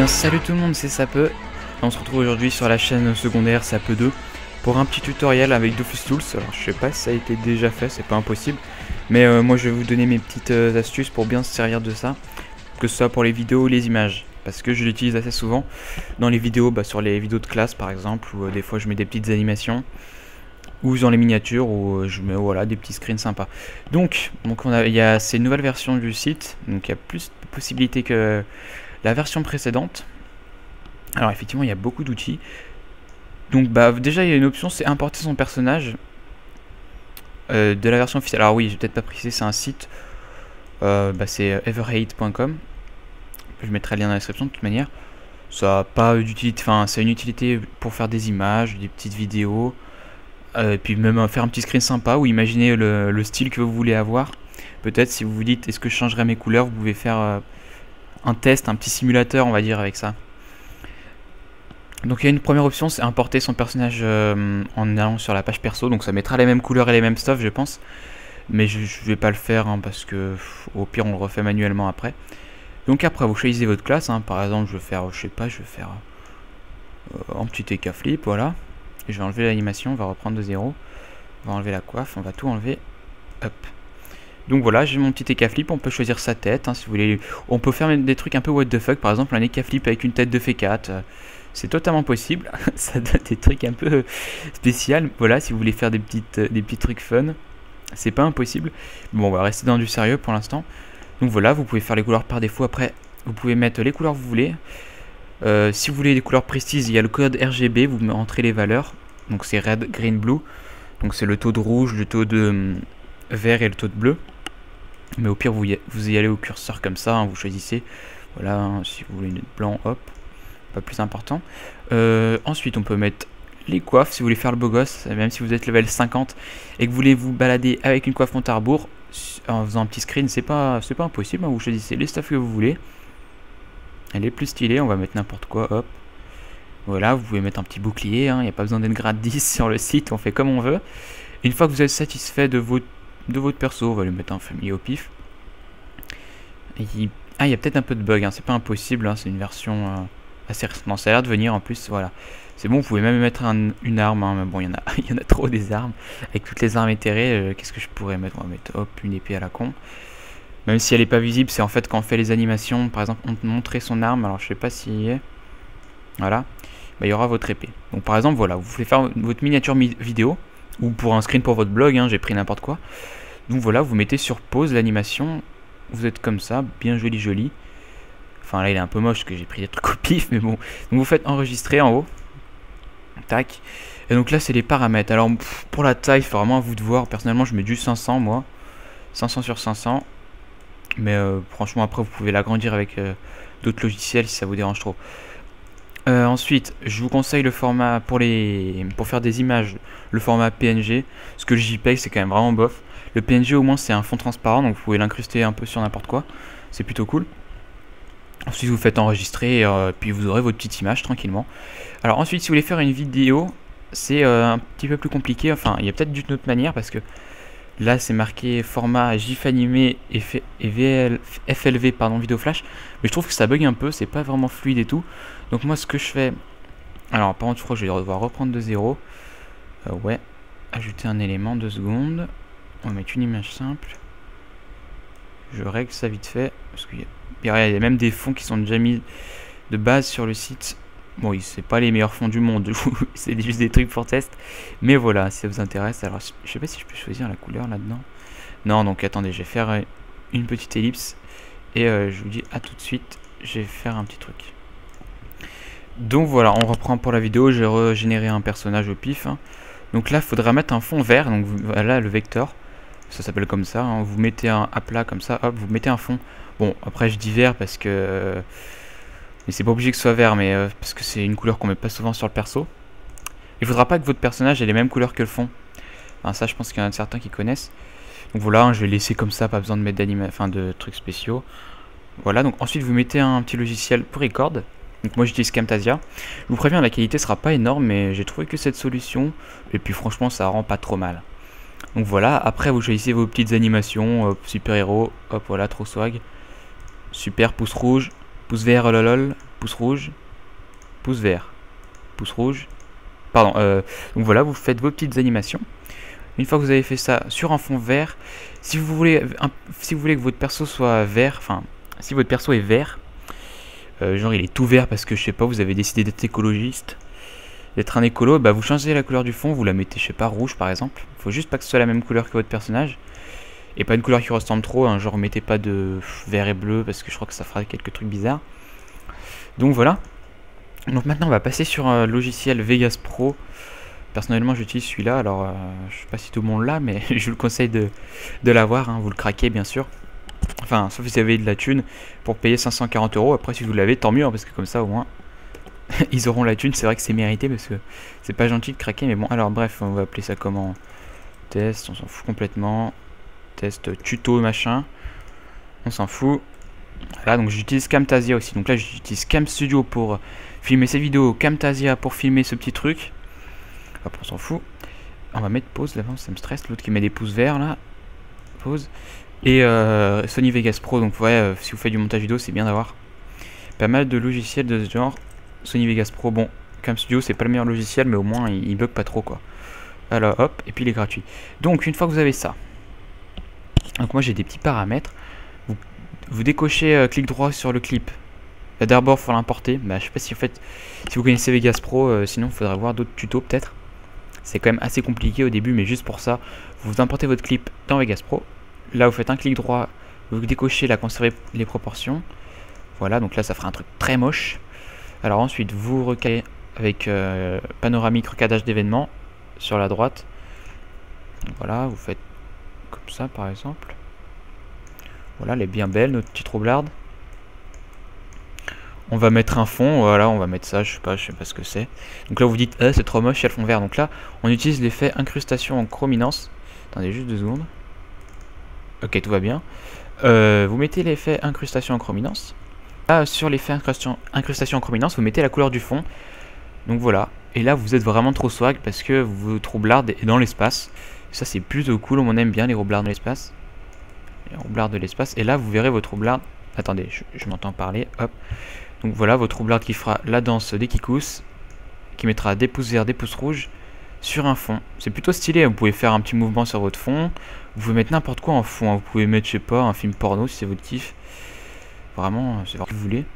bien salut tout le monde, c'est Sapeux. On se retrouve aujourd'hui sur la chaîne secondaire Sapeux 2 pour un petit tutoriel avec Dofus Tools. Alors je sais pas si ça a été déjà fait, c'est pas impossible, mais moi je vais vous donner mes petites astuces pour bien se servir de ça, que ce soit pour les vidéos ou les images, parce que je l'utilise assez souvent dans les vidéos, sur les vidéos de classe par exemple, où des fois je mets des petites animations, ou dans les miniatures où je mets des petits screens sympas. Donc il y a ces nouvelles versions du site, donc il y a plus de possibilités que la version précédente. Alors effectivement il y a beaucoup d'outils. Donc déjà il y a une option, c'est importer son personnage de la version officielle. Alors oui, j'ai peut-être pas précisé, c'est un site, c'est everhate.com. Je mettrai le lien dans la description de toute manière. Ça a pas d'utilité, enfin c'est une utilité pour faire des images, des petites vidéos, et puis même faire un petit screen sympa ou imaginer le style que vous voulez avoir. Peut-être si vous vous dites est-ce que je changerais mes couleurs, vous pouvez faire un test, un petit simulateur on va dire avec ça. Donc il y a une première option, c'est importer son personnage en allant sur la page perso, donc ça mettra les mêmes couleurs et les mêmes stuff je pense, mais je vais pas le faire parce que au pire on le refait manuellement après. Donc après vous choisissez votre classe, par exemple je vais faire, un petit TK flip, voilà, et je vais enlever l'animation, on va reprendre de zéro, on va enlever la coiffe, on va tout enlever, hop. Donc voilà, j'ai mon petit TK flip, on peut choisir sa tête, si vous voulez, on peut faire des trucs un peu what the fuck, par exemple un TK flip avec une tête de F4, c'est totalement possible, ça donne des trucs un peu spéciaux, voilà, si vous voulez faire des petits trucs fun, c'est pas impossible. Bon, on va rester dans du sérieux pour l'instant. Donc voilà, vous pouvez faire les couleurs par défaut, après vous pouvez mettre les couleurs que vous voulez. Si vous voulez des couleurs précises, il y a le code RGB, vous entrez les valeurs, donc c'est red, green, blue, donc c'est le taux de rouge, le taux de vert et le taux de bleu. Mais au pire vous y allez au curseur comme ça, vous choisissez, voilà, si vous voulez une blanc, hop, pas plus important. Ensuite on peut mettre les coiffes, si vous voulez faire le beau gosse, même si vous êtes level 50 et que vous voulez vous balader avec une coiffe monte à rebours, en faisant un petit screen, c'est pas impossible, vous choisissez les stuff que vous voulez. Elle est plus stylée, on va mettre n'importe quoi, hop. Voilà, vous pouvez mettre un petit bouclier, il n'y a pas besoin d'être grade 10 sur le site, on fait comme on veut. Une fois que vous êtes satisfait de votre perso, on va lui mettre un familier au pif. Il y a peut-être un peu de bug, c'est pas impossible, c'est une version assez récente, ça a l'air de venir en plus, voilà. C'est bon, vous pouvez même mettre une arme, mais bon, il y en a trop des armes. Avec toutes les armes éthérées, qu'est-ce que je pourrais mettre? On va mettre, hop, une épée à la con. Même si elle est pas visible, c'est en fait quand on fait les animations, par exemple, on montrer son arme, alors je sais pas s'il y est. Voilà, il y aura votre épée. Donc par exemple, voilà, vous pouvez faire votre miniature vidéo, ou pour un screen pour votre blog, j'ai pris n'importe quoi. Donc voilà, vous mettez sur pause l'animation, vous êtes comme ça, bien joli. Enfin là il est un peu moche parce que j'ai pris des trucs au pif, mais bon. Donc vous faites enregistrer en haut. Tac. Et donc là c'est les paramètres. Alors pour la taille, c'est vraiment à vous de voir. Personnellement je mets du 500 moi. 500 sur 500. Mais franchement après vous pouvez l'agrandir avec d'autres logiciels si ça vous dérange trop. Ensuite je vous conseille le format pour faire des images, le format PNG. Parce que le JPEG c'est quand même vraiment bof. Le PNG au moins c'est un fond transparent, donc vous pouvez l'incruster un peu sur n'importe quoi. C'est plutôt cool. Ensuite vous faites enregistrer puis vous aurez votre petite image tranquillement. Alors ensuite si vous voulez faire une vidéo, c'est un petit peu plus compliqué, enfin il y a peut-être d'une autre manière parce que là c'est marqué format GIF animé et FLV vidéo flash, mais je trouve que ça bug un peu, c'est pas vraiment fluide et tout. Donc moi ce que je fais, alors par contre je crois que je vais devoir reprendre de zéro. Ouais, ajouter un élément, 2 secondes, on va mettre une image simple. Je règle ça vite fait parce qu'il y a même des fonds qui sont déjà mis de base sur le site. Bon, oui, c'est pas les meilleurs fonds du monde, c'est juste des trucs pour test. Mais voilà, si ça vous intéresse. Alors, je sais pas si je peux choisir la couleur là-dedans. Non, donc attendez, je vais faire une petite ellipse. Et je vous dis à tout de suite, je vais faire un petit truc. Donc voilà, on reprend pour la vidéo. J'ai régénéré un personnage au pif. Donc là, il faudra mettre un fond vert. Donc voilà, le vecteur. Ça s'appelle comme ça, vous mettez un à plat comme ça, hop, vous mettez un fond. Bon, après je dis vert parce que... mais c'est pas obligé que ce soit vert, mais parce que c'est une couleur qu'on met pas souvent sur le perso. Il faudra pas que votre personnage ait les mêmes couleurs que le fond. Enfin, ça je pense qu'il y en a certains qui connaissent. Donc voilà, je vais laisser comme ça, pas besoin de mettre de trucs spéciaux. Voilà, donc ensuite vous mettez un petit logiciel pour record. Donc moi j'utilise Camtasia. Je vous préviens, la qualité sera pas énorme, mais j'ai trouvé que cette solution, et puis franchement ça rend pas trop mal. Donc voilà, après vous choisissez vos petites animations, super héros, hop voilà, trop swag. Super, pouce rouge, pouce vert, lolol, pouce rouge, pouce vert, pouce rouge. Pardon, donc voilà, vous faites vos petites animations. Une fois que vous avez fait ça sur un fond vert, si vous voulez que votre perso soit vert, enfin, si votre perso est vert, genre il est tout vert parce que je sais pas, vous avez décidé d'être écologiste, d'être un écolo, bah vous changez la couleur du fond, vous la mettez, je sais pas, rouge par exemple. Faut juste pas que ce soit la même couleur que votre personnage. Et pas une couleur qui ressemble trop, hein, genre mettez pas de vert et bleu parce que je crois que ça fera quelques trucs bizarres. Donc voilà. Donc maintenant on va passer sur un logiciel Vegas Pro. Personnellement j'utilise celui-là, alors je sais pas si tout le monde l'a, mais je vous le conseille de l'avoir, hein, vous le craquez bien sûr. Enfin, sauf si vous avez de la thune pour payer 540 €. Après si vous l'avez, tant mieux, hein, parce que comme ça au moins ils auront la thune. C'est vrai que c'est mérité parce que c'est pas gentil de craquer, mais bon, alors bref, on va appeler ça comment? Test, on s'en fout complètement. Test tuto machin, on s'en fout. Voilà, donc j'utilise Camtasia aussi. Donc là j'utilise Cam Studio pour filmer ces vidéos, Camtasia pour filmer ce petit truc. Hop, on s'en fout. On va mettre pause, l'avant ça me stresse, l'autre qui met des pouces verts là. Pause. Et Sony Vegas Pro, donc ouais, si vous faites du montage vidéo, c'est bien d'avoir pas mal de logiciels de ce genre. Sony Vegas Pro, bon, Cam Studio c'est pas le meilleur logiciel, mais au moins il bug pas trop quoi. Alors hop, et puis il est gratuit. Donc une fois que vous avez ça, donc moi j'ai des petits paramètres. Vous décochez clic droit sur le clip. D'abord il faut l'importer. Bah, je sais pas si en fait, si vous connaissez Vegas Pro, sinon il faudrait voir d'autres tutos peut-être. C'est quand même assez compliqué au début, mais juste pour ça, vous importez votre clip dans Vegas Pro. Là vous faites un clic droit, vous décochez la conserver les proportions. Voilà, donc là ça fera un truc très moche. Alors ensuite vous recalez avec panoramique recadage d'événements sur la droite. Voilà, vous faites comme ça par exemple. Voilà, elle est bien belle notre petite roublarde. On va mettre un fond, voilà, on va mettre ça, je sais pas ce que c'est. Donc là vous dites c'est trop moche, il y a le fond vert. Donc là on utilise l'effet incrustation en chrominance. Attendez juste 2 secondes. Ok, tout va bien. Vous mettez l'effet incrustation en chrominance. Là sur l'effet incrustation en chrominance, vous mettez la couleur du fond. Donc voilà. Et là vous êtes vraiment trop swag parce que votre roublarde est dans l'espace. Ça c'est plutôt cool, on aime bien les roublards dans l'espace. Les roublards de l'espace. Et là vous verrez votre roublarde. Attendez, je m'entends parler. Hop. Donc voilà votre roublarde qui fera la danse des kikous. Qui mettra des pouces verts, des pouces rouges sur un fond. C'est plutôt stylé, vous pouvez faire un petit mouvement sur votre fond. Vous pouvez mettre n'importe quoi en fond. Vous pouvez mettre, je sais pas, un film porno si c'est votre kiff. Vraiment, c'est ce que vous voulez.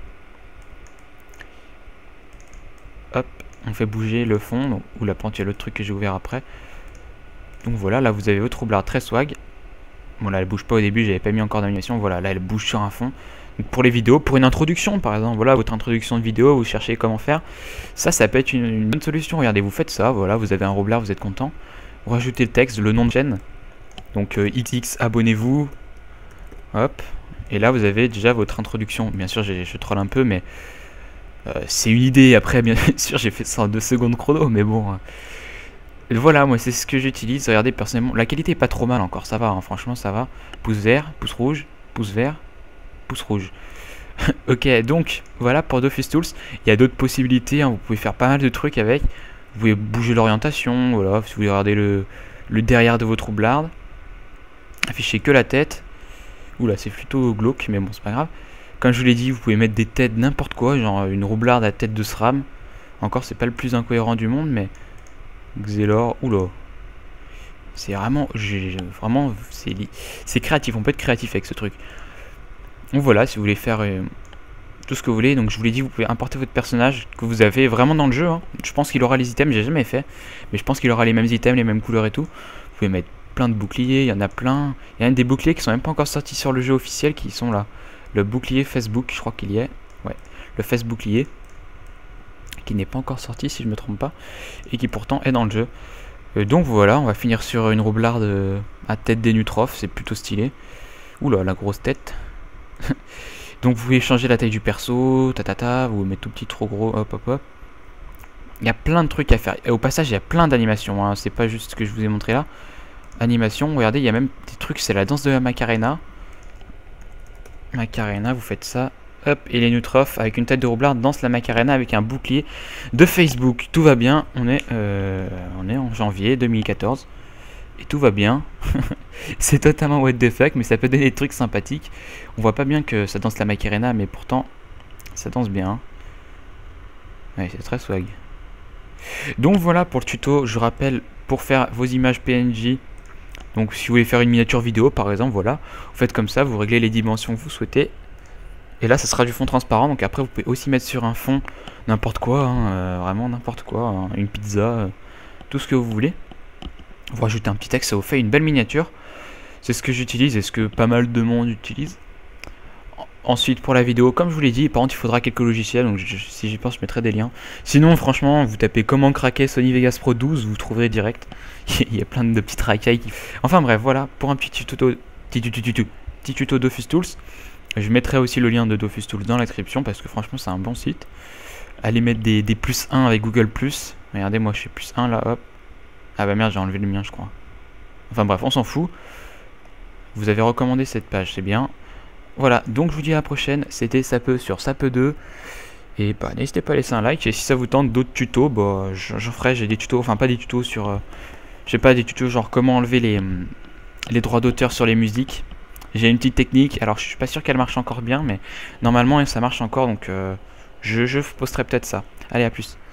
Hop, on fait bouger le fond. Donc, ou la pente, il y a l'autre truc que j'ai ouvert après. Donc voilà, là vous avez votre roublarde très swag. Bon là elle bouge pas au début, j'avais pas mis encore d'animation. Voilà, là elle bouge sur un fond. Donc pour les vidéos, pour une introduction par exemple, voilà votre introduction de vidéo, vous cherchez comment faire. Ça peut être une bonne solution. Regardez, vous faites ça, voilà, vous avez un roublard, vous êtes content. Vous rajoutez le texte, le nom de chaîne. Donc XX, abonnez-vous. Hop. Et là vous avez déjà votre introduction. Bien sûr je troll un peu, mais c'est une idée. Après bien sûr j'ai fait ça en 2 secondes chrono, mais bon. Voilà, moi c'est ce que j'utilise. Regardez, personnellement, la qualité est pas trop mal encore, ça va, hein, franchement ça va. Pouce vert, pouce rouge, pouce vert, pouce rouge. Ok, donc voilà pour Dofus Tools. Il y a d'autres possibilités, hein, vous pouvez faire pas mal de trucs avec. Vous pouvez bouger l'orientation, voilà, si vous voulez regarder le derrière de votre roublarde. Afficher que la tête. Oula, c'est plutôt glauque, mais bon, c'est pas grave. Comme je vous l'ai dit, vous pouvez mettre des têtes n'importe quoi, genre une roublarde à tête de SRAM. Encore, c'est pas le plus incohérent du monde, mais. Xelor, oula. C'est vraiment, c'est créatif, on peut être créatif avec ce truc. Donc voilà, si vous voulez faire tout ce que vous voulez, donc je vous l'ai dit, vous pouvez importer votre personnage que vous avez vraiment dans le jeu. Hein. Je pense qu'il aura les items, j'ai jamais fait, mais je pense qu'il aura les mêmes items, les mêmes couleurs et tout. Vous pouvez mettre plein de boucliers, il y en a plein. Il y a même des boucliers qui sont même pas encore sortis sur le jeu officiel, qui sont là. Le bouclier Facebook, je crois qu'il y est. Ouais, le face bouclier. Qui n'est pas encore sorti si je me trompe pas, et qui pourtant est dans le jeu. Donc voilà, on va finir sur une roublarde à tête des Nutrophes, c'est plutôt stylé. Oula, la grosse tête. Donc vous pouvez changer la taille du perso, vous mettez tout petit, trop gros, hop hop hop. Il y a plein de trucs à faire. Et au passage, il y a plein d'animations, hein. C'est pas juste ce que je vous ai montré là. Animation, regardez, il y a même des trucs, c'est la danse de la Macarena. Macarena, vous faites ça. Hop, et les Nutrophes avec une tête de roublarde dansent la Macarena avec un bouclier de Facebook. Tout va bien, on est en janvier 2014 et tout va bien. C'est totalement what the fuck, mais ça peut donner des trucs sympathiques. On voit pas bien que ça danse la Macarena, mais pourtant ça danse bien. Ouais, c'est très swag. Donc voilà pour le tuto. Je rappelle, pour faire vos images PNG, donc si vous voulez faire une miniature vidéo par exemple, voilà, vous faites comme ça, vous réglez les dimensions que vous souhaitez. Et là, ça sera du fond transparent. Donc après, vous pouvez aussi mettre sur un fond n'importe quoi, hein, vraiment n'importe quoi, hein, une pizza, tout ce que vous voulez. Vous rajoutez un petit texte, ça vous fait une belle miniature. C'est ce que j'utilise et ce que pas mal de monde utilise. Ensuite, pour la vidéo, comme je vous l'ai dit, par contre, il faudra quelques logiciels. Donc si j'y pense, je mettrai des liens. Sinon, franchement, vous tapez comment craquer Sony Vegas Pro 12, vous trouverez direct. Il y a plein de petites racailles. Enfin bref, voilà, pour un petit tuto Dofus Tools. Je mettrai aussi le lien de Dofus Tools dans la description parce que franchement, c'est un bon site. Allez mettre des +1 avec Google+. Regardez, moi, je fais +1 là, hop. Ah bah merde, j'ai enlevé le mien, je crois. Enfin bref, on s'en fout. Vous avez recommandé cette page, c'est bien. Voilà, donc je vous dis à la prochaine. C'était Sapeux sur Sapeux 2. Et bah n'hésitez pas à laisser un like. Et si ça vous tente d'autres tutos, bah j'en ferai. J'ai des tutos, enfin pas des tutos sur... je sais pas, des tutos genre comment enlever les droits d'auteur sur les musiques. J'ai une petite technique. Alors je suis pas sûr qu'elle marche encore bien, mais normalement ça marche encore. Donc je posterai peut-être ça. Allez, à plus.